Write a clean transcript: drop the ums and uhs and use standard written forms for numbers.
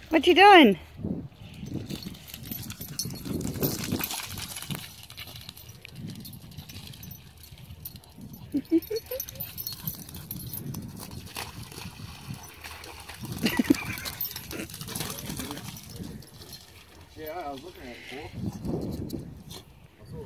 What you doing? Yeah, I was looking at it before.